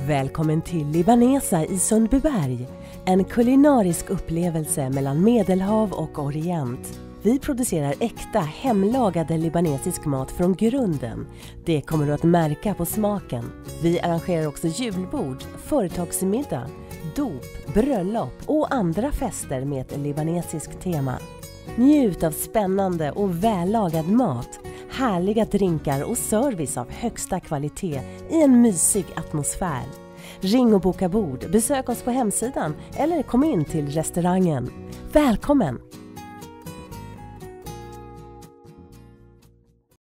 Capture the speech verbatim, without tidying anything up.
Välkommen till Libanesa i Sundbyberg, en kulinarisk upplevelse mellan Medelhav och Orient. Vi producerar äkta, hemlagade libanesisk mat från grunden. Det kommer du att märka på smaken. Vi arrangerar också julbord, företagsmiddag, dop, bröllop och andra fester med ett libanesiskt tema. Njut av spännande och vällagad mat, härliga drinkar och service av högsta kvalitet i en mysig atmosfär. Ring och boka bord, besök oss på hemsidan eller kom in till restaurangen. Välkommen!